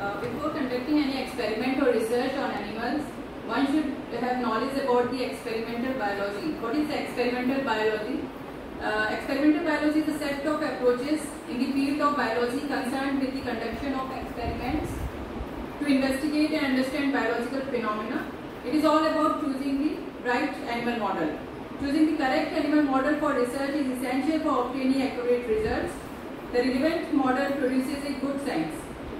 Before conducting any experiment or research on animals, one should have knowledge about the experimental biology. What is the experimental biology? Experimental biology is a set of approaches in the field of biology concerned with the conduction of experiments to investigate and understand biological phenomena. It is all about choosing the right animal model. Choosing the correct animal model for research is essential for obtaining accurate results. The relevant model produces a good science.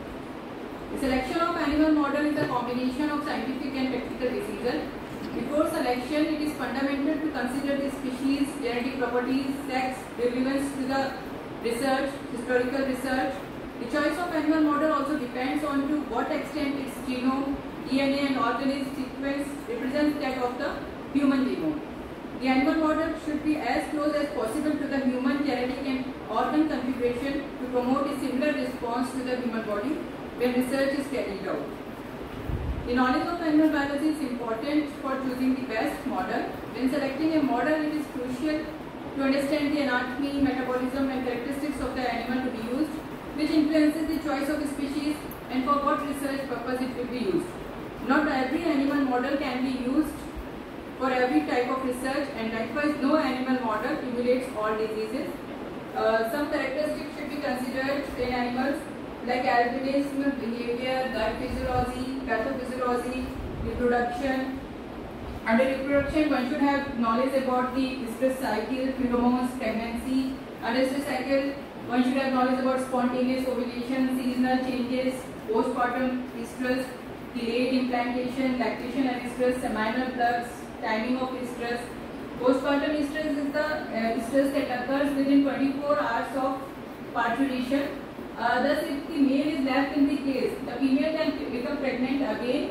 The selection of animal model is a combination of scientific and practical decision. Before selection, it is fundamental to consider the species, genetic properties, sex, relevance to the research, historical research. The choice of animal model also depends on to what extent its genome, DNA and organism sequence represents that of the human genome. The animal model should be as close as possible to the human genetic and organ configuration to promote a similar response to the human body when research is carried out. The knowledge of animal biology is important for choosing the best model. When selecting a model, it is crucial to understand the anatomy, metabolism and characteristics of the animal to be used, which influences the choice of species and for what research purpose it will be used. Not every animal model can be used for every type of research, and likewise no animal model emulates all diseases. Some characteristics should be considered in animals like albinism, behavior, gut physiology, pathophysiology, reproduction. Under reproduction, one should have knowledge about the stress cycle, pheromones, pregnancy. Under stress cycle, one should have knowledge about spontaneous ovulation, seasonal changes, postpartum estrus, delayed implantation, lactation and estrus, seminal flux, timing of estrus. Postpartum estrus is the estrus that occurs within 24 hours of parturition. Thus, if the male is left in the case, the female can become pregnant again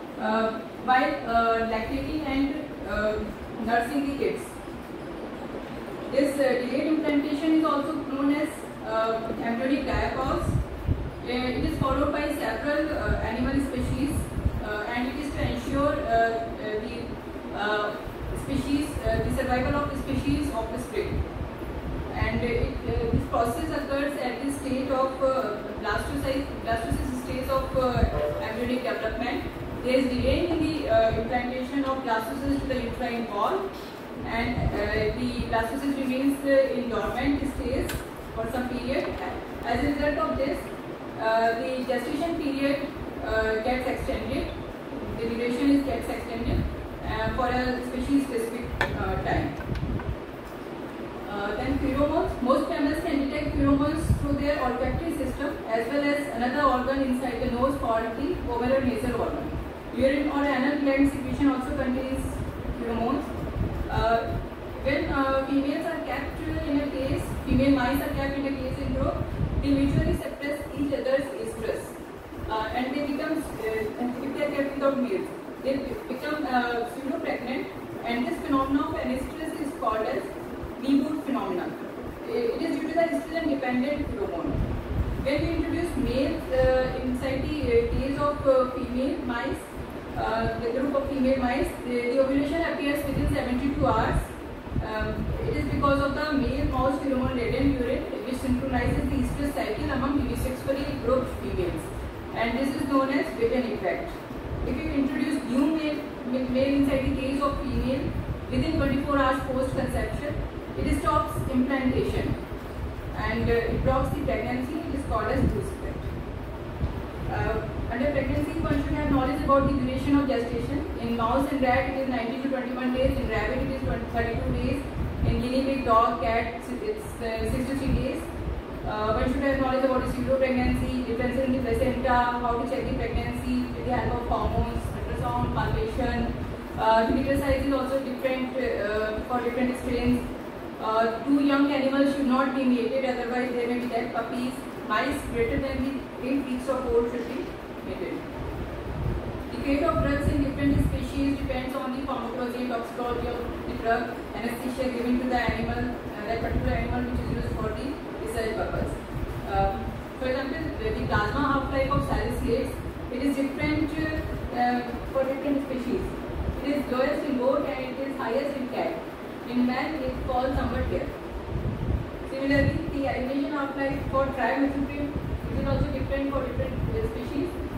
while lactating and nursing the kids. This delayed implantation is also known as embryonic diapause. It is followed by several animal species, and it is to ensure the survival of the species of the spring. And this process occurs at the state of blastocyst stage of embryonic development. There is delay in the implantation of blastocyst to the uterine wall, and the blastocyst remains in dormant stage for some period. As a result of this, the gestation period gets extended. The duration gets extended for a species specific time. Then pheromones. Most mammals can detect pheromones through their olfactory system as well as another organ inside the nose called the ovular-nasal organ. Urine or anal gland secretion also contains pheromones. When females are kept in a case, female mice are kept in a case in group, they mutually suppress each other's estrus, and they become, if they are kept without males, they become pseudo-pregnant, and this phenomenon of anestrus is called as reboot phenomenon. It is due to the estrogen-dependent pheromone. When we introduce males inside the case of female mice, the group of female mice, the ovulation appears within 72 hours. It is because of the male mouse pheromone-laden urine which synchronizes the estrus cycle among unisexually grouped females, and this is known as Witten effect. If you introduce new male inside the case of female within 24 hours post-conception, it stops implantation and it blocks the pregnancy. It is called as Bruce effect. Under pregnancy, one should have knowledge about the duration of gestation. In mouse and rat, it is 90 to 21 days. In rabbit, it is 32 days. In guinea pig, dog, cat, it's 63 days. One should have knowledge about the pseudo-pregnancy, differences in the placenta, how to check the pregnancy with the help of hormones, ultrasound, palpation. The litter size is also different for different strains. Two young animals should not be mated, otherwise they may be dead puppies. Mice greater than the 8 weeks of old should be mated. The fate of drugs in different species depends on the pharmacology and toxicology of the drug, anesthesia given to the animal, that particular animal which is used for the research purpose. For example, the plasma half-life of salicylates, it is different for different species. It is lowest in goat and it is highest in cat. In man, it falls somewhat here. Similarly, the elimination half-life for trimethyltryptamine is also different for different species.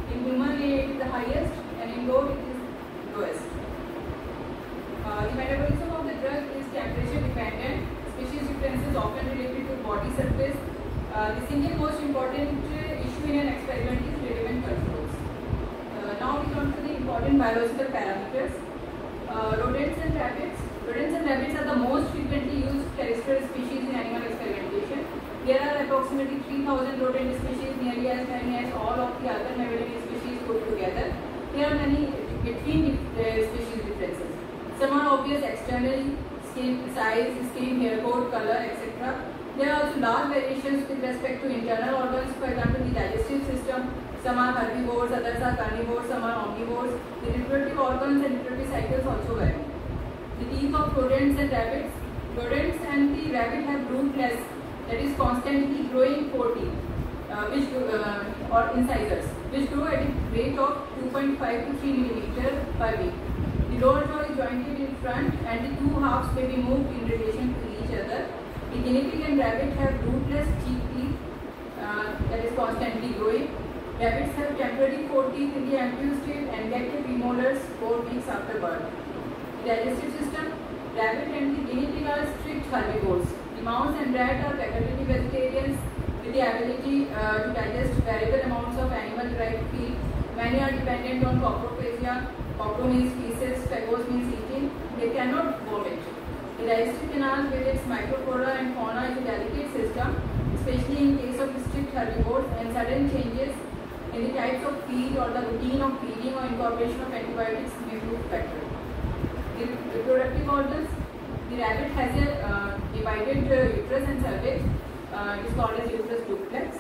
the highest, and indoor it is lowest. The metabolism of the drug is temperature dependent. Species differences often related to body surface. The single most important issue in an experiment is relevant controls. Now we come to the important biological parameters. Rodents and rabbits. Rodents and rabbits are the most frequently used terrestrial species in animal experimentation. There are approximately 3,000 rodent species, nearly as many as all of the other mammalian species put together. There are many between species differences. Some are obvious externally, skin size, skin, hair coat, color, etc. There are also large variations with respect to internal organs, for example, the digestive system. Some are herbivores, others are carnivores, some are omnivores. The reproductive organs and reproductive cycles also vary. The teeth of rodents and rabbits. Rodents and the rabbit have rootless, that is constantly growing 4 teeth, or incisors, which grow at a rate of 2.5 to 3 mm per week. The lower jaw is jointed in front and the two halves may be moved in relation to each other. The guinea pig and rabbit have rootless cheek teeth, that is constantly growing. Rabbits have temporary 4 teeth in the embryo state and get the premolars 4 weeks after birth. The digestive system. Rabbit and the guinea pig are strict herbivores. The mouse and rat are facultative vegetarians with the ability to digest variable amounts of animal-derived feed. Many are dependent on coprophagia. Copro means feces, phagos means eating. They cannot vomit. The digestive canal with its microflora and fauna is a delicate system, especially in case of strict herbivores, and sudden changes in the types of feed or the routine of feeding or incorporation of antibiotics may prove fatal. The reproductive organs. The rabbit has a divided uterus and cervix. It is called as uterus duplex.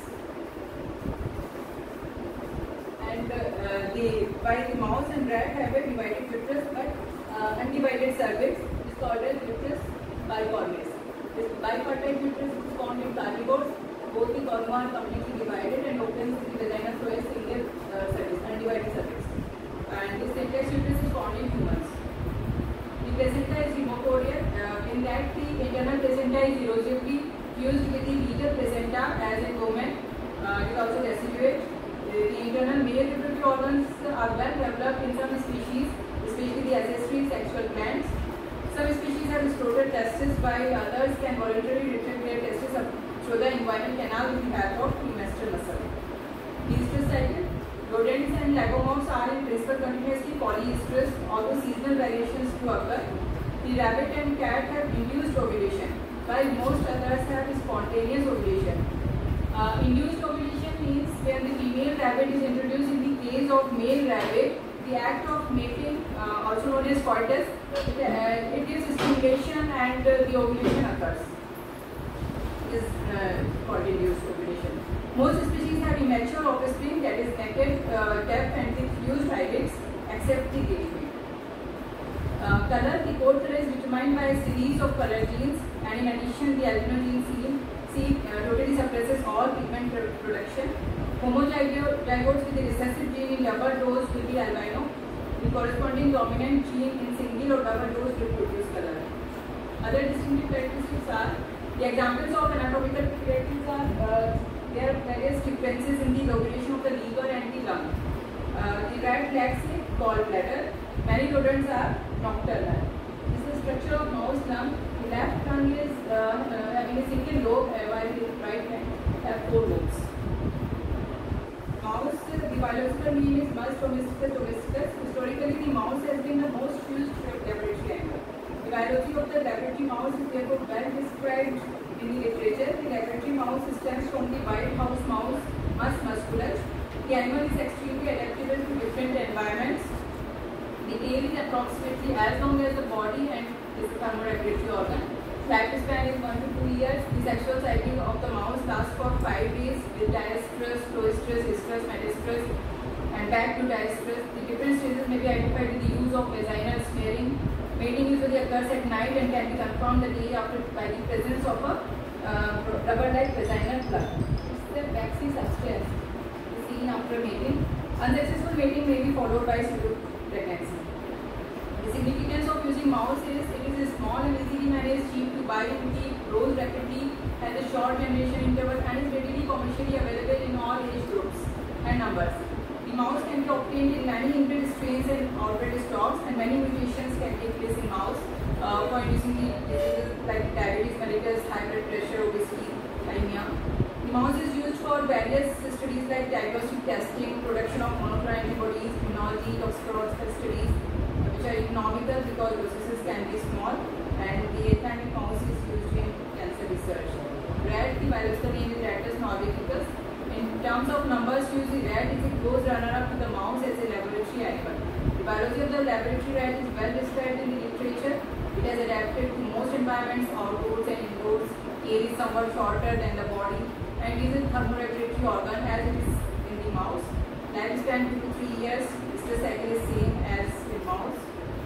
And while the mouse and rat have a divided uterus but undivided cervix, it is called as uterus bicornis. This bipartite uterus is found in carnivores. Both the column are completely divided and opens the vagina through a single cervix, undivided cervix. And this simplex uterus is found in humans. The placenta is hemoporial. In that, the internal placenta is erosively fused with the leader placenta as a domen. It is also deciduate. The internal male reproductive organs are well developed in some species, especially the accessory sexual glands. Some species have distorted testes, while others can voluntarily retract their testes through the inguinal canal with the help of premenstrual muscle. The estrous cycle. Rodents and lagomorphs are in principle continuously polyestrous, although seasonal variations do occur. The rabbit and cat have induced ovulation, while most others have spontaneous ovulation. Induced ovulation means when the female rabbit is introduced in the case of male rabbit, the act of mating, also known as coitus, it gives stimulation and the ovulation occurs. It is called induced ovulation. Most species have immature offspring, that is naked, deaf and with fused hybrids, except the guinea pig. Color. The coat color is determined by a series of color genes, and in addition the albino gene C totally suppresses all pigment production. Homozygotes with the recessive gene in double dose will be albino. The corresponding dominant gene in single or double dose will produce color. Other distinctive characteristics are, the examples of anatomical characteristics are, there are various differences in the lobulation of the liver and the lung. The rat lacks a gallbladder. Many rodents are nocturnal. This is the structure of mouse lung. The left lung is having a single lobe, while the right hand have 4 lobes. Mouse, the biological name is Mus domesticus domesticus. Historically, the mouse has been the most used laboratory animal. The biology of the laboratory mouse is therefore well described in the literature. The laboratory mouse stems from the White House mouse, Mus musculus. The animal is extremely adaptable to different environments. The tail is approximately as long as the body and is a thermoregulatory organ. Lifespan is 1 to 2 years. The sexual cycle of the mouse lasts for 5 days with diestrus, cloistrus, estrus, metastrus, and back to diestrus. The different stages may be identified with the use of vaginal smearing. Mating usually occurs at night and can be confirmed the day after by the presence of a rubber-like vaginal plug. This is the waxy substance seen after mating. Unsuccessful mating may be followed by pseudo-pregnancy. The significance of using mouse is it is small and easily managed, cheap to buy and keep, grows rapidly, has a short generation interval, and is readily commercially available in all age groups and numbers. The The mouse can be obtained in many inbred strains and outbred stocks, and many mutations can take place in mouse for inducing the diseases like diabetes mellitus, high blood pressure, obesity, anemia. The mouse is used for various studies like diagnostic testing, production of monoclonal antibodies, immunology, toxicological studies, which are economical because dosages can be small, and the Atlantic mouse is used in cancer research. Rat, the biological name is Rattus norvegicus. In terms of numbers used, the rat is a close runner-up to the mouse as a laboratory animal. The biology of the laboratory rat is well described in the literature. It has adapted to most environments, outdoors and indoors. Tail is somewhat shorter than the body, and it is a thermoregulatory organ as it is in the mouse. Lifespan 2 to 3 years. Stress cycle is same as in mouse.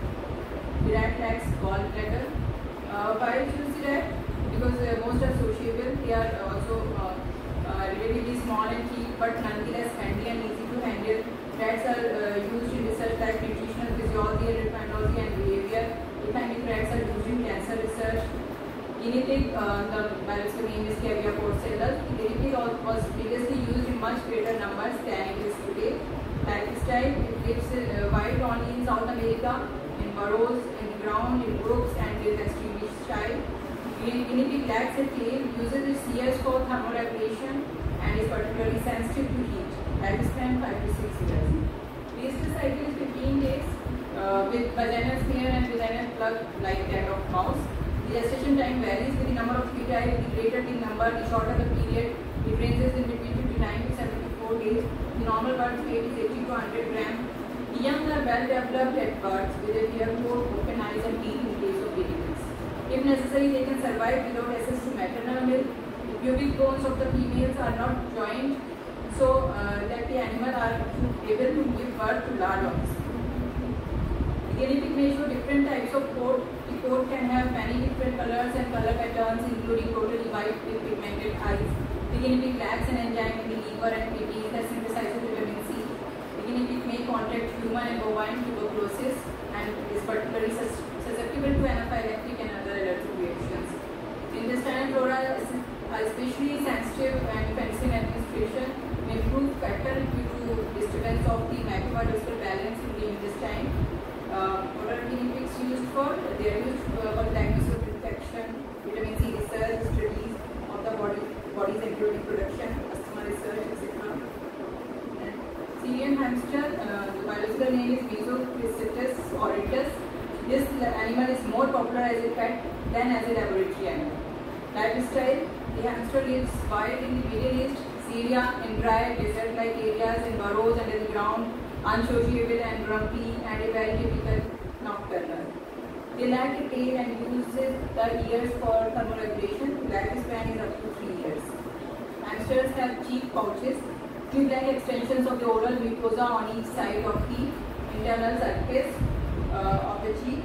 The rat lacks gallbladder. Why choose the rat? Because most are sociable. They are also relatively small and cheap, but nonetheless handy and easy to handle. Rats are used in research like nutritional physiology, endocrinology and behavior. Euthymic rats are used in cancer research. Guinea pig, the biological name is Cavia porcellus. The guinea pig was previously used in much greater numbers than it is today. Lifestyle, it lives wild only in South America, in burrows, in the ground, in groups, and is extremely shy. Guinea pig lacks a tail, uses its ears for thermoregulation, and is particularly sensitive to heat. Lifespan 5 to 6 years. The stress cycle is 15 days with vaginal smear and vaginal plug like that of mouse. The gestation time varies with the number of feti. The greater the number, the shorter the period. It ranges in between 59 to 74 days. The normal birth weight is 80 to 100 grams. The young are well developed at birth with a clear coat, open eyes, and teeth in case of baby. If necessary, they can survive without access to maternal milk. The pubic bones of the females are not joined, so that the animal are able to give birth to large ones. The guinea pig may show different types of coat. The coat can have many different colors and color patterns, including totally white with pigmented eyes. The guinea pig lacks an enzyme in the liver and kidneys that synthesizes vitamin C. The guinea pig may contract human and bovine tuberculosis and is particularly susceptible to anaphylactic and other allergic reactions. Intestinal flora is especially sensitive, and penicillin administration may prove fatal due to disturbance of the microbiological balance in the intestine. What are guinea pigs used for? They are used for the diagnosis of infection, vitamin C research, studies of the body's antibiotic production, asthma research, etc. Syrian hamster, the biological name is Mesochrysatus auritus. This animal is more popular as a pet than as a laboratory animal. Lifestyle, the hamster lives wild in the Middle East, Syria, in dry desert-like areas, in burrows under the ground, unsociable and grumpy, and a very typical nocturnal. They lack a tail and uses the ears for thermoregulation. Lifespan is up to 3 years. Hamsters have cheek pouches, tube-like extensions of the oral mucosa on each side of the internal surface of the cheek,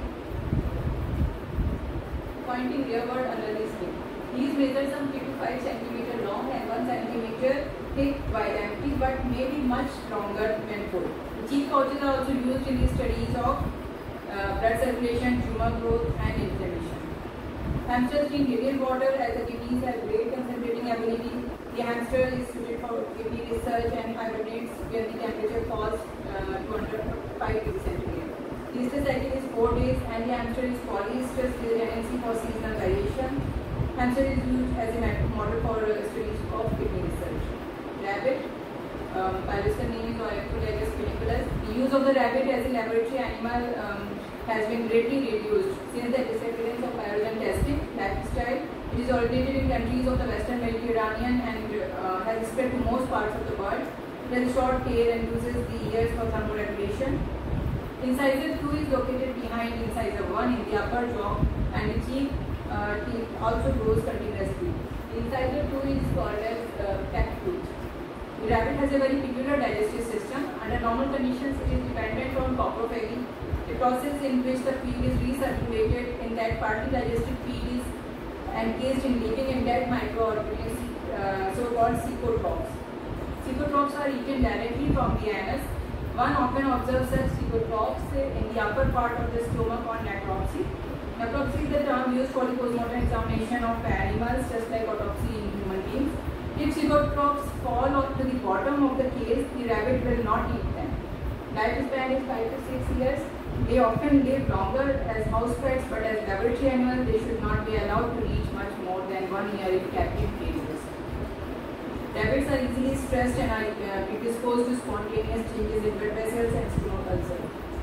pointing rearward under the skin. These measure some 3 to 5 cm long and 1 cm thick while empty, but may be much longer when full. The cheek pouches are also used in the studies of blood circulation, tumor growth, and inflammation. Hamsters drink little water as the kidneys have great concentrating ability. The hamster is suited for kidney research and hibernates when the temperature falls to under 5 degrees centigrade. The stress cycle is 4 days, and the hamster is polystress with a tendency for seasonal variation. Hamster is used as a model for studies of kidney research. Rabbit, biological name is Ornitholagus peniculus. The use of the rabbit as a laboratory animal has been greatly reduced since the disappearance of pyrogen testing. Lifestyle, it is originated in countries of the Western Mediterranean and has spread to most parts of the world. It has a short tail and uses the ears for thermoregulation. Incisor 2 is located behind incisor 1 in the upper jaw, and the cheek teeth also grows continuously. Incisor 2 is called as cat tooth. The rabbit has a very peculiar digestive system. Under normal conditions, it is dependent on coprophagy, a process in which the feed is recirculated. In that, partly digested feed is encased in living and dead microorganisms, so-called cecotrophs. Cecotrophs are eaten directly from the anus. One often observes such cecotrophs in the upper part of the stomach on necropsy. Necropsy is the term used for the postmortem examination of animals, just like autopsy in human beings. If cecotrophs fall to the bottom of the case, the rabbit will not eat them. Lifespan is 5 to 6 years. They often live longer as house pets, but as laboratory animals, they should not be allowed to reach much more than 1 year in captive cages. Rabbits are easily stressed and are predisposed to spontaneous changes in blood vessels and stomach ulcer.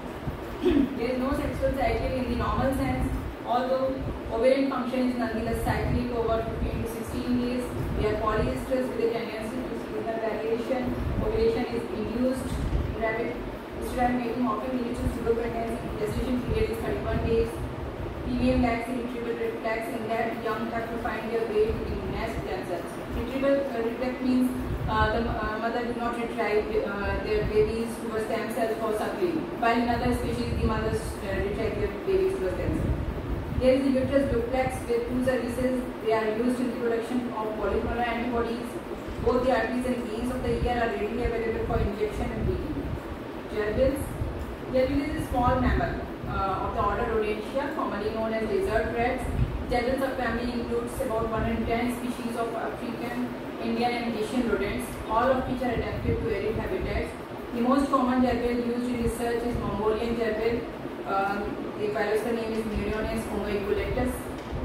There is no sexual cycle in the normal sense, although ovarian function is nonetheless cyclic over 15 to 16 days. They are polyestrous with a tendency to seasonal variation. Ovulation is induced in rabbit. Estradiol mating often leads to pseudopregnancy. Gestation period is 31 days. Female lacks irretrievable reflex in that young have to find their way to the nest themselves. Retrieval reflex means the mother do not retrieve their babies towards themselves for suckling, while in other species the mothers retrieve their babies towards themselves. There is the uterus duplex with two services. They are used in the production of polyclonal antibodies. Both the arteries and veins of the ear are readily available for injection and bleeding. Gerbils. Gerbils is a small mammal of the order Rodentia, commonly known as lizard rats. Gerbils subfamily includes about 110 species of African, Indian and Asian rodents, all of which are adapted to arid habitats. The most common gerbil used in research is Mongolian gerbil. The biological name is Muriones homoequilatus.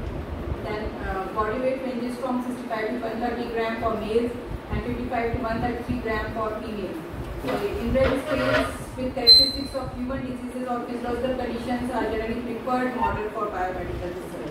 Then body weight ranges from 65 to 130 gram for males and 55 to 133 gram for females. Inbred scales with characteristics of human diseases or physiological conditions are generally preferred model for biomedical research.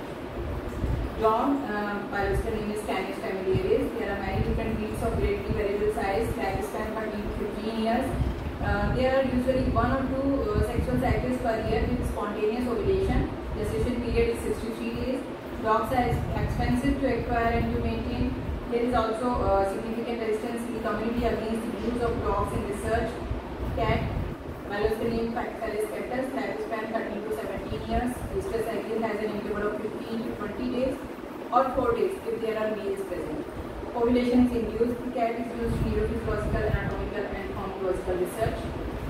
Dog, biological name is Canis familiaris. There are many different breeds of greatly variable size, lifespan 13 to 15 years. There are usually 1 or 2 sexual cycles per year with spontaneous ovulation. Gestation period is 63 days. Dogs are expensive to acquire and to maintain. There is also significant resistance in the community against the use of dogs in research. Cat, biological name Pachycetus catus, lifespan 13 to 17 years. Estrous cycle has an interval of 15 to 20 days or 4 days if there are males present. Ovulation is induced. The cat is used in neurophysiological, anatomical and pharmacological research.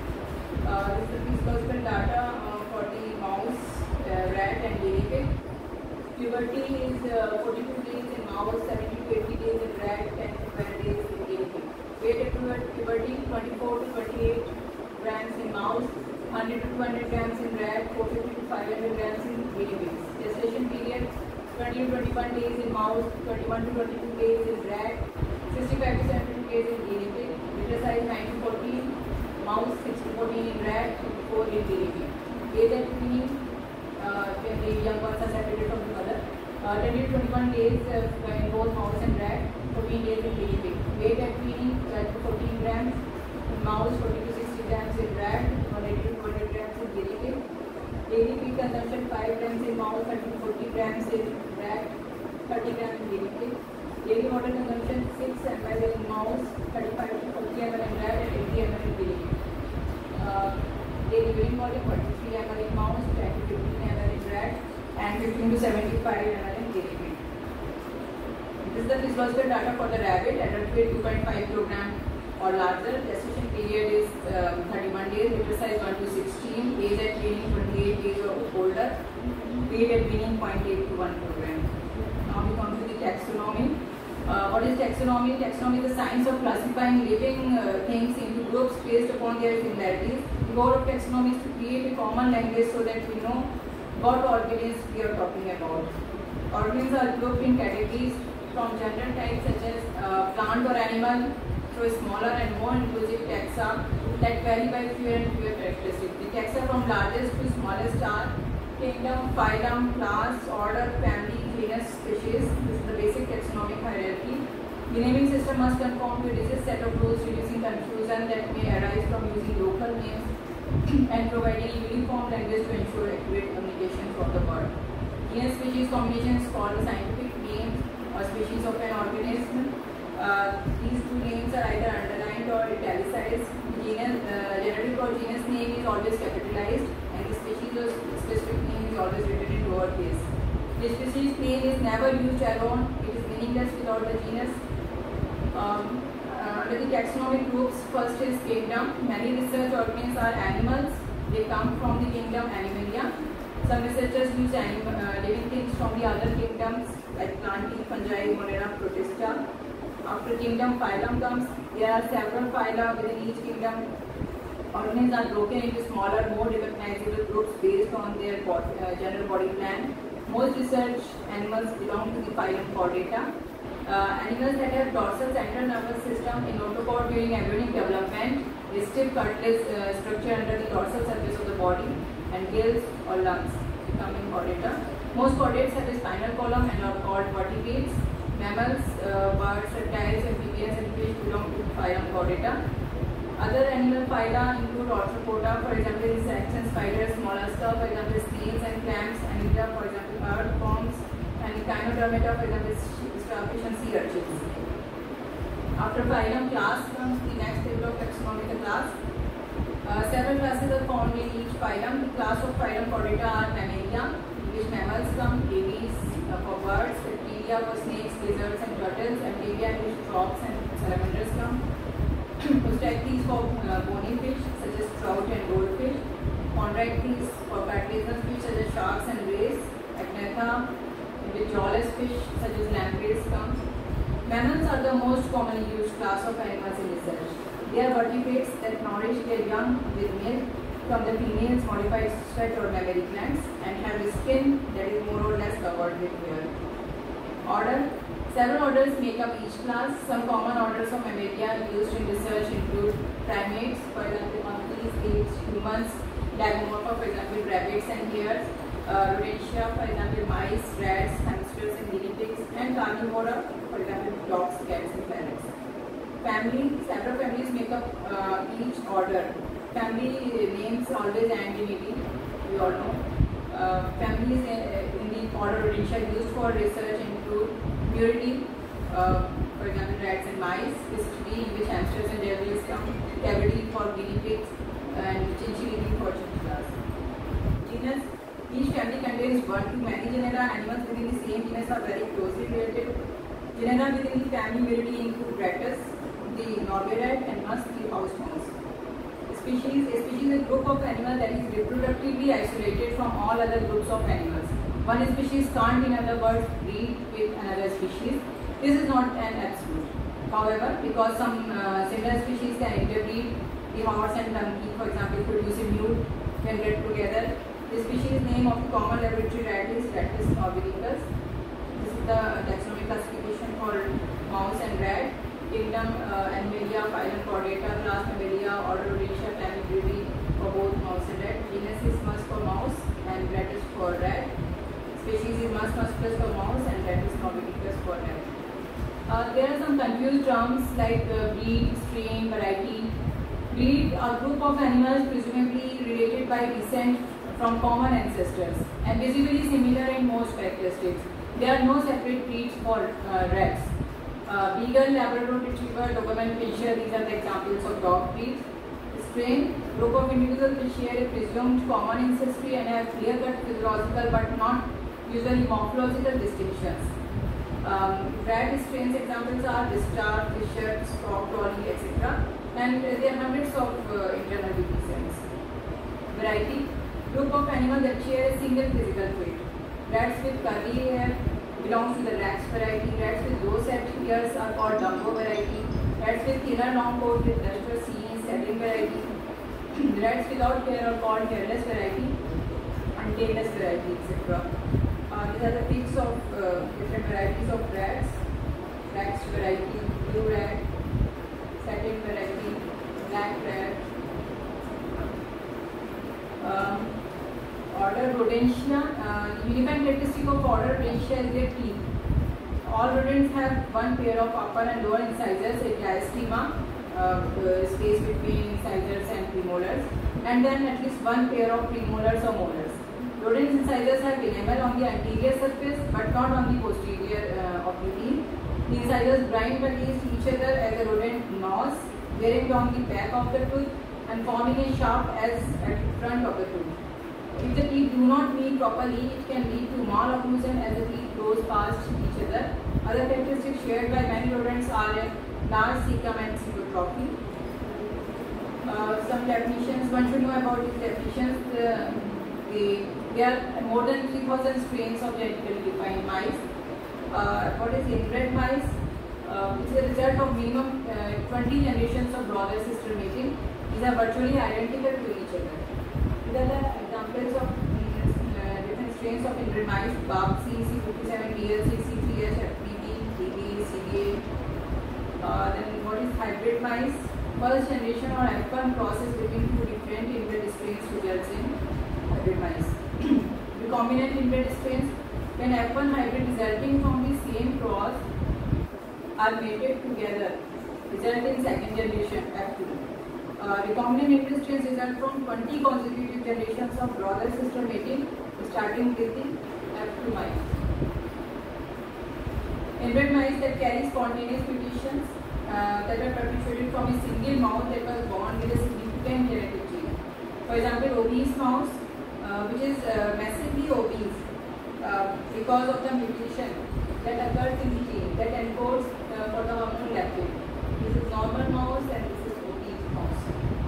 This is the physiological data for the mouse, rat and guinea pig. Puberty is 42 days in mouse, 70 to 80 days in rat and 12 days in guinea pig. Weight at puberty 24 to 28 grams in mouse, 100 to 200 grams in rat, 450 to 500 grams in guinea pigs. Gestation period 20 to 21 days in mouse, 21 to 22 days in rat, 65 to 72 days in guinea pig. Litter size 9 to 14, mouse 6 to 14 in rat, 4 in guinea pig. Age at weaning, when the young ones are separated from the mother. 20 to 21 days in both mouse and rat, 14 days in guinea pig. Weight at weaning 12 to 14 grams in mouse, 40 to 60 grams in rat, 180 to 200 grams in guinea pig. Daily feed consumption 5 grams in mouse, 30 to 40 grams in rat, 30 grams in guinea pig. Daily water consumption 6 ml in mouse, 35 to 40 ml in rat and 80 ml in guinea pig. Daily urine volume 43 ml in mouse, 10 to 15 ml in rat and 15 to 75 ml in guinea pig. This is the physiological data for the rabbit. Adult weight 2.5 kg or larger. Gestation period is 31 days. Litter size 1 to 16. Age at weaning 28 days or older. Weight at weaning 0.8 to 1 kg. Now we come to the taxonomy. What is taxonomy? Taxonomy is the science of classifying living things into groups based upon their similarities. The goal of taxonomy is to create a common language so that we know what organisms we are talking about. Organisms are grouped in categories from general types such as plant or animal to a smaller and more inclusive taxa that vary by fewer and fewer characteristics. The taxa from largest to smallest are kingdom, phylum, class, order, family, genus, species. This is the basic taxonomic hierarchy. The naming system must conform to a rigid set of rules, reducing confusion that may arise from using local names and providing a uniform language to ensure accurate communication for the word. Genus-species combination is called a scientific name or species of an organism. These two names are either underlined or italicized. Generic or genus name is always capitalized, and the species or specific name is always written in lowercase. The species name is never used alone. It is meaningless without the genus. Under the taxonomic groups, first is kingdom. Many research organisms are animals. They come from the kingdom Animalia. Some researchers use living things from the other kingdoms like plantae, fungi, Monera, Protista. After kingdom, phylum comes. There are several phyla within each kingdom. Organisms are broken into smaller, more recognizable groups based on their general body plan. Most research animals belong to the phylum Chordata. Animals that have dorsal central nervous system in notochord during embryonic development, a stiff cartilage structure under the dorsal surface of the body, and gills or lungs come in chordata. Most chordates have a spinal column and are called vertebrates. Mammals, birds, reptiles, amphibians, and fish belong to the phylum Chordata. Other animal phyla include Arthropoda, for example, insects and spiders, mollusca, for example, snails and clams, Annelida, for example, earthworms, and Echinodermata, for example, starfish and sea urchins. After phylum, class comes the next table of taxonomy, the class. Several classes are found in each phylum. The class of phylum Chordata are Mammalia, in which mammals come, aves for birds, reptilia for snakes, lizards and turtles, amphibian in which frogs and salamanders come. Osteichthyes for bony fish such as trout and goldfish, Chondrichthyes for cartilaginous fish such as sharks and rays, Agnatha with jawless fish such as lampreys come. Mammals are the most commonly used class of animals in research. They are vertebrates that nourish their young with milk from the female's modified sweat or mammary glands and have a skin that is more or less covered with hair. Order. Several orders make up each class. Some common orders of Mammalia used in research include primates, for example, monkeys, apes, humans, Lagomorpha, for example, rabbits and hares, Rodentia, for example, mice, rats, hamsters and guinea pigs, and Carnivora, for example, dogs, cats and parrots. Family. Several families make up each order. Family names always end in ity, we all know. Families in the order Rodentia used for research include Muridae, for example, rats and mice, Piscidae, in which hamsters and javelins come, Cavidae for guinea pigs, and Chinchillidae for chinchillas. Genus. Each family contains 1 to many genera. Animals within the same genus are very closely related. Genera within the family Muridae include Rattus, the Norway rat, and Musk, the house mouse. Species. A species is a group of animals that is reproductively isolated from all other groups of animals. One species can't, in other words, breed with another species. This is not an absolute. However, because some similar species can interbreed, the horse and donkey, for example, produce a mule when get together. The species name of the common laboratory rat is Rattus norvegicus. This is the taxonomic classification for mouse and rat. Kingdom Animalia, phylum Chordata, class Mammalia, order Rodentia, family Muridae for both mouse and rat. Genus is Musk for mouse and Rattus for rat. Species is Mus musculus for mouse and Rattus norvegicus for rat. There are some confused terms like breed, strain, variety. Breed are group of animals presumably related by descent from common ancestors and visibly similar in most characteristics. There are no separate breeds for rats. Beagle, Labrador Retriever, Doberman Pinscher, these are the examples of dog breeds. Strain, group of individuals which share a presumed common ancestry and have clear-cut physiological but not usually morphological distinctions. Rat strains examples are Wistar, Fisher, Scrog, Dolly, etc. And there are hundreds of internal divisions. Variety, group of animals that share a single physical trait. Rats with curly hair belongs to the Rax variety. Rats with low set ears are called Dumbo variety. Rats with thinner long coat with duster seen settling variety. Rats without hair are called hairless variety and tailless variety, etc. These are the pics of different varieties of rats. Rax variety, blue rat, satin variety, black rat. Order Rodentia. Uniform characteristic of order Rodentia is their teeth. All rodents have one pair of upper and lower incisors, a diastema, space between incisors and premolars, and then at least one pair of premolars or molars. Rodent incisors have enamel on the anterior surface but not on the posterior of the teeth. The incisors grind against each other as a rodent gnaws, wearing on the back of the tooth and forming a shaft as at the front of the tooth. If the teeth do not meet properly, it can lead to malocclusion as the teeth close past each other. Other characteristics shared by many rodents are a large cecum and cecotrophy. Some definitions, one should know about these definitions. There are more than 3,000 strains of genetically defined mice. What is inbred mice? It's a result of minimum 20 generations of brother-sister mating. These are virtually identical to each other. These are the examples of different strains of inbred mice: BARC, C57, DLC, C3H, FPV, DB, CDA. Then what is hybrid mice? First generation or F1 process between two different inbred strains results in hybrid mice. Recombinant inbred strains, when F1 hybrid resulting from the same cross are mated together, result in second generation F2. Recombinant inbred strains result from 20 consecutive generations of brother sister mating, starting with the F2 mice. Inbred mice that carry spontaneous mutations that are perpetuated from a single mouse that was born with a significant genetic gene. For example, obese mouse, which is massively obese because of the mutation that occurs in the gene that encodes for the hormone leptin. This is normal mouse and this is obese mouse.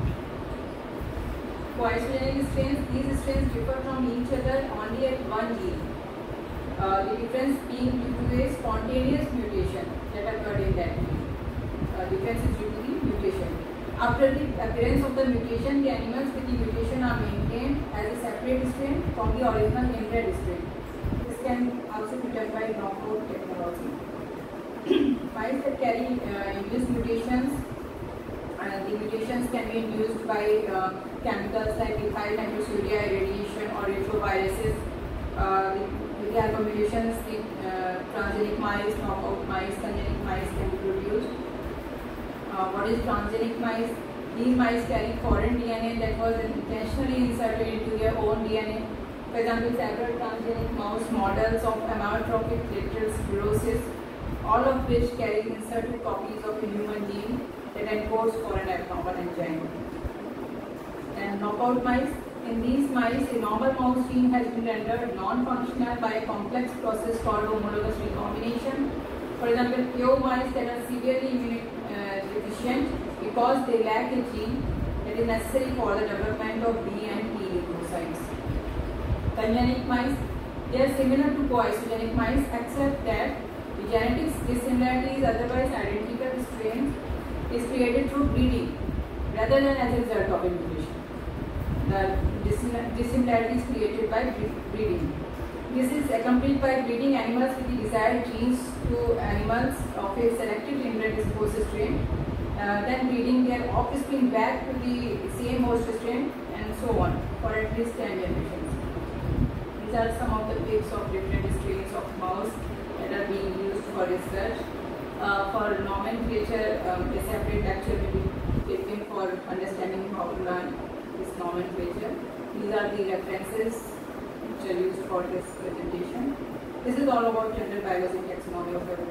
Coisogenic strains, these strains differ from each other only at one gene. The difference being due to a spontaneous mutation that occurred in that gene. Difference is due to the mutation. After the appearance of the mutation, the animals with the mutation are maintained as a separate strain from the original inbred strain. This can also be done by knockout technology. Mice that carry induced mutations, the mutations can be induced by chemicals like ethyl hydroxyurea irradiation or retroviruses. There are combinations with transgenic mice, knockout mice, congenic mice can be produced. What is transgenic mice? These mice carry foreign DNA that was intentionally inserted into their own DNA. For example, several transgenic mouse models of amyotrophic lateral sclerosis, all of which carry inserted copies of a human gene that encodes for an abnormal enzyme. And knockout mice. In these mice, a normal mouse gene has been rendered non-functional by a complex process called homologous recombination. For example, pure mice that are severely immunodeficient because they lack a gene that is necessary for the development of B and T lymphocytes. Congenic mice, they are similar to coisogenic mice except that the genetic dissimilarity is otherwise identical strains is created through breeding rather than as a result of a mutation. The dissimilarity is created by breeding. This is accompanied by breeding animals with the desired genes to animals of a selected inbred host strain, then breeding their offspring back to the same host strain, and so on for at least 10 generations. These are some of the pigs of different strains of mouse that are being used for research. For nomenclature, a separate lecture will be taken for understanding how to learn this nomenclature. These are the references which are used for this presentation. This is all about general biology taxonomy of